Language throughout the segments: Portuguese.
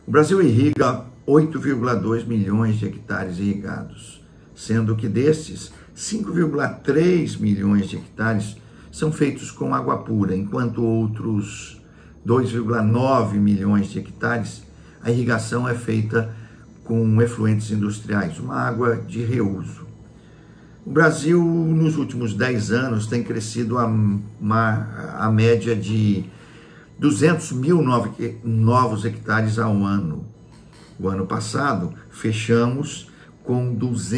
O Brasil irriga 8,2 milhões de hectares irrigados, sendo que desses, 5,3 milhões de hectares são feitos com água pura, enquanto outros 2,9 milhões de hectares a irrigação é feita com efluentes industriais, uma água de reuso. O Brasil, nos últimos 10 anos, tem crescido a média de 200 mil novos hectares ao ano. O ano passado, fechamos com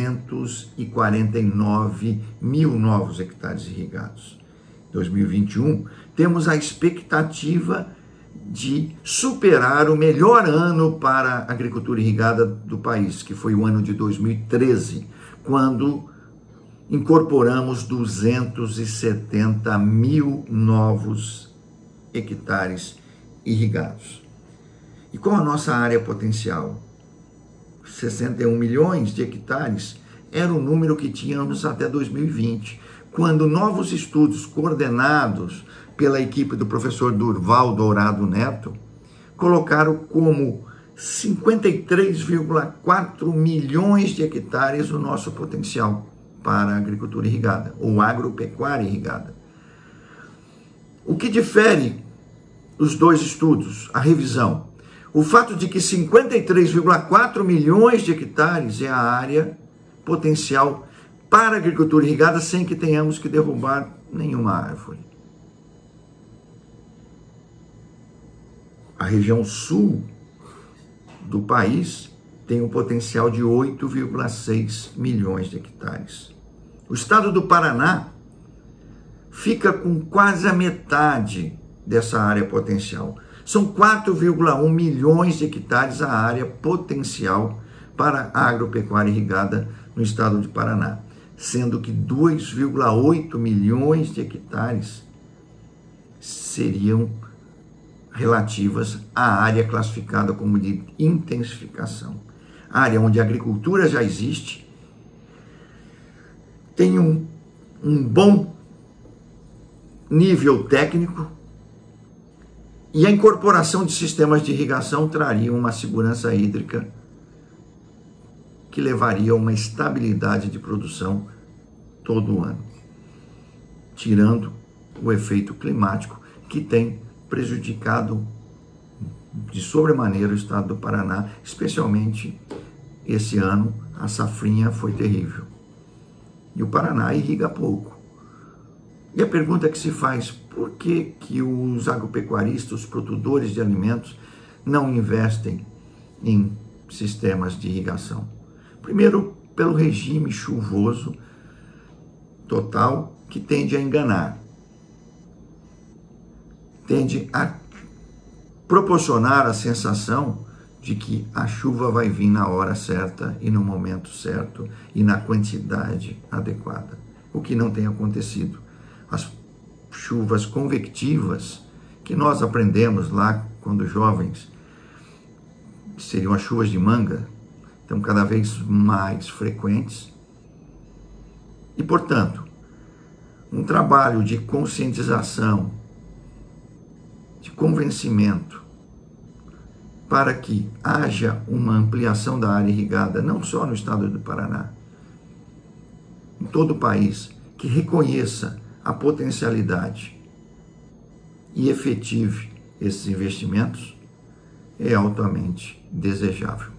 249 mil novos hectares irrigados. Em 2021, temos a expectativa de superar o melhor ano para a agricultura irrigada do país, que foi o ano de 2013, quando incorporamos 270 mil novos hectares irrigados. E qual a nossa área potencial? 61 milhões de hectares era o número que tínhamos até 2020, quando novos estudos coordenados pela equipe do professor Durval Dourado Neto colocaram como 53,4 milhões de hectares o nosso potencial para a agricultura irrigada, ou agropecuária irrigada. O que difere os dois estudos, a revisão? O fato de que 53,4 milhões de hectares é a área potencial para a agricultura irrigada sem que tenhamos que derrubar nenhuma árvore. A região sul do país tem um potencial de 8,6 milhões de hectares. O estado do Paraná fica com quase a metade dessa área potencial. São 4,1 milhões de hectares a área potencial para a agropecuária irrigada no estado de Paraná, sendo que 2,8 milhões de hectares seriam relativas à área classificada como de intensificação. Área onde a agricultura já existe, tem um bom nível técnico e a incorporação de sistemas de irrigação traria uma segurança hídrica que levaria a uma estabilidade de produção todo o ano, tirando o efeito climático que tem prejudicado de sobremaneira o estado do Paraná, especialmente esse ano a safrinha foi terrível. E o Paraná irriga pouco. E a pergunta que se faz, por que os agropecuaristas, os produtores de alimentos, não investem em sistemas de irrigação? Primeiro, pelo regime chuvoso total, que tende a enganar. Tende a proporcionar a sensação de que a chuva vai vir na hora certa e no momento certo e na quantidade adequada, o que não tem acontecido. As chuvas convectivas, que nós aprendemos lá quando jovens, seriam as chuvas de manga, estão cada vez mais frequentes. E, portanto, um trabalho de conscientização, de convencimento, para que haja uma ampliação da área irrigada, não só no estado do Paraná, em todo o país, que reconheça a potencialidade e efetive esses investimentos, é altamente desejável.